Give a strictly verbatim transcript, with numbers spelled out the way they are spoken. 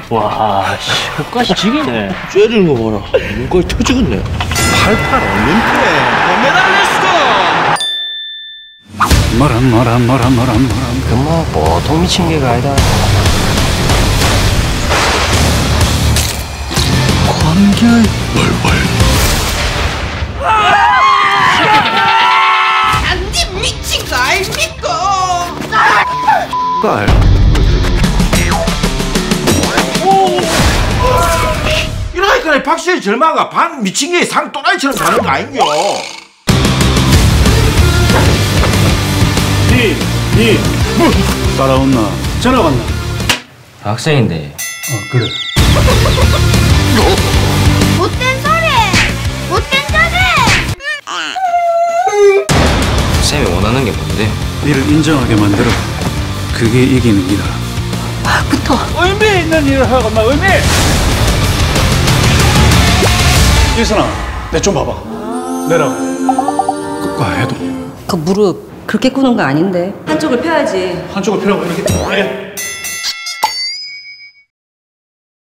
와, 씨, 끝까지 지기네. 째리는 거 봐라. 눈까지 터지겠네. 팔팔 올림픽 금메달리스트. 뭐라 뭐라 뭐라 뭐라 뭐라. 그 뭐 보통 미친 개가 아니다. 관계의 월월. 안돼 미친 거 아닙니까? 깔. 이러니까 박수의 절마가 반 미친 게 상 또라이처럼 가는 거 아니요? 니, 니, 뭐 따라왔나? 전화 왔나? 학생인데. 어, 그래. 못된 소리! 못된 소리! 쌤이 원하는 게 뭔데? 니를 인정하게 만들어. 그게 이기는 기다. 붙어. 의미 있는 일을 하고 나 의미. 일선아, 내 좀 봐봐. 내라고. 끝과 해도 그 무릎 그렇게 꾸는 거 아닌데. 한쪽을 펴야지. 한쪽을 펴라고 이렇게. 이렇게.